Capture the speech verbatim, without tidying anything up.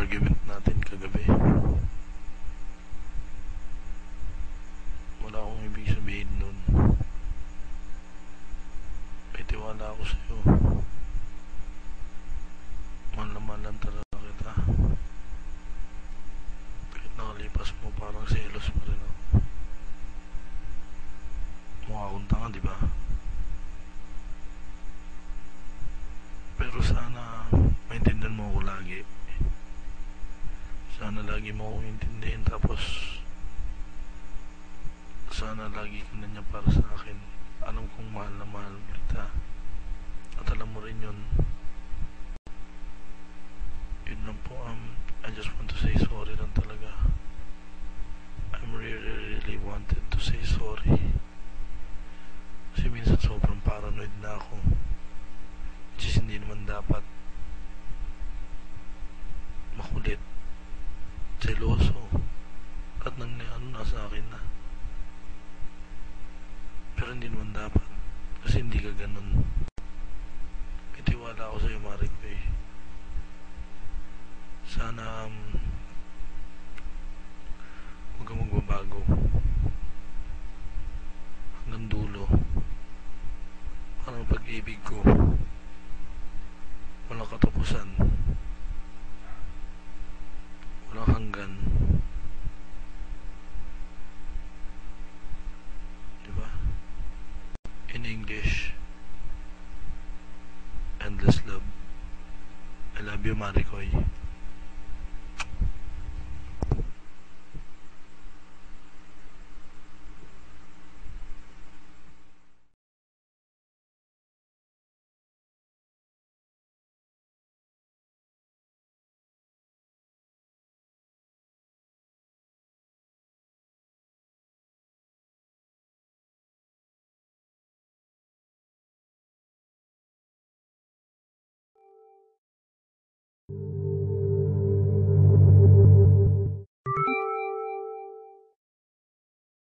argument natin kagabi. Wala akong ibig sabihin nun. May tiwala ako sa'yo. Mahal na mahal lang talaga kita. Kahit nakalipas mo, parang selos pa rin ako. Mukha akong tanga, di ba? Pero sana maintindihan mo ako lagi. Sana lagi mo akong intindihin, tapos sana lagi ka na niya para sa akin. Alam kong mahal na mahal kita, at alam mo rin yun. Yun lang po. um, I just want to say sorry lang talaga. I'm really really wanted to say sorry. Kasi minsan sobrang paranoid na ako, which is hindi naman dapat. Makulit, seloso, at nang ano na sa akin na. Pero hindi naman dapat, kasi hindi ka ganun. May tiwala ako sa'yo, Maricoy. Sana um, huwag kang magbabago hanggang dulo. Parang pag-ibig ko walang katapusan, walang hanggan. Diba? In English, endless love. I love you, Maricoy.